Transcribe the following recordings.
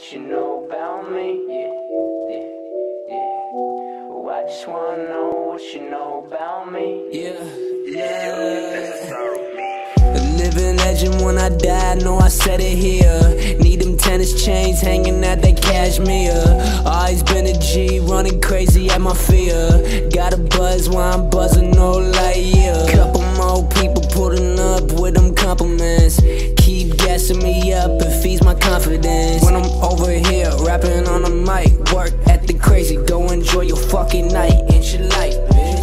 You know about me, yeah. Oh, I just wanna know what you know about me. A living legend when I die, know I said it here. Need them tennis chains hanging at that cashmere. Always been a G, running crazy at my fear. Got a buzz while I'm buzzing, no light year. Couple more people putting up with them compliments. Keep gassing me up, it feeds my confidence. When I'm over here, rapping on the mic, work at the crazy, go enjoy your fucking night. It's your life, bitch.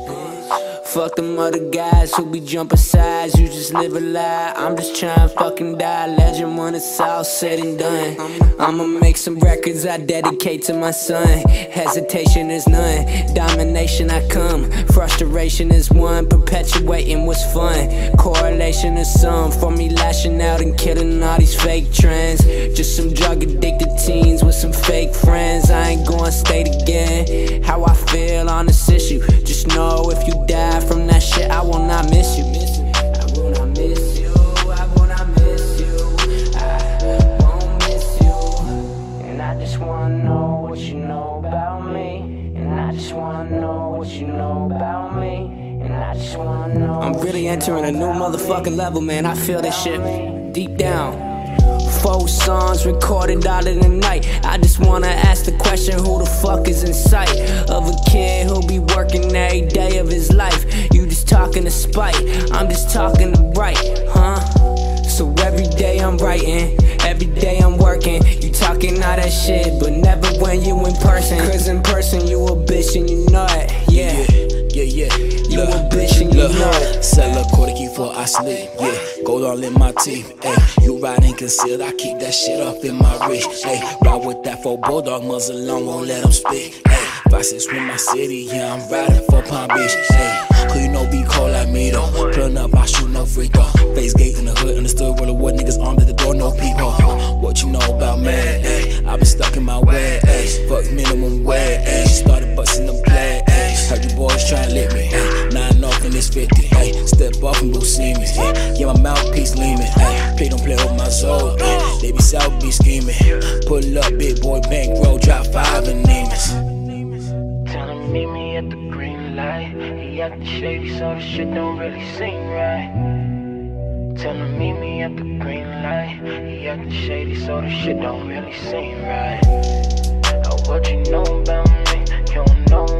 Fuck them other guys who be jumping sides, you just live a lie. I'm just trying fucking die, legend when it's all said and done. I'ma make some records I dedicate to my son. Hesitation is none, domination I come. Frustration is one, perpetuating what's fun. Correlation is some, for me lashing out and killing all these fake trends. Just some drug addicted teens with some fake friends. I ain't gonna state again how I feel on this issue. Just know if you die from that shit, I will not miss you. I will not miss you, I will not miss you, I won't miss you. And I just wanna know what you know about me. And I just wanna know what you know about me. And I just wanna know. I'm really entering a new motherfucking level, man. I feel this shit deep down. 4 songs recorded out in the night. I just wanna ask the question, who the fuck is in sight of a kid who'll be working every day of his life? You just talking to spite, I'm just talking to write, huh? So every day I'm writing, every day I'm working. You talking all that shit, but never when you in person. Cause in person you a bitch and you know it, yeah. You a bitch and you know it. Sell a quarter key for I sleep, yeah. Gold all in my teeth, ayy. You riding concealed, I keep that shit up in my wrist, ayy. Ride with that 4 bulldog muzzle on, won't let them speak, ayy. 5-6 with my city, yeah, I'm riding for Palm Beach, ayy. Who you know be cold like me though. Pulling up, I shoot no free throw. Face gate in the hood, understood where the wood niggas armed at the door, no people. What you know about me, ayy? I been stuck in my way, ayy. Fuck minimum wage, ayy. Started busting the play, ayy. Heard you boys tryna lick me, ayy. 9 off in this 50, ayy. Step off and boo see me, yeah. Get my mouthpiece leaning, ayy. Play don't play with my soul, ayy. They be South be scheming. Pull up, big boy bankroll, drop 5 and name it. Tell him meet me at the green light. He actin' shady, so the shit don't really seem right. Tell him meet me at the green light. He actin' shady, so the shit don't really seem right. Oh, what you know about me? You don't know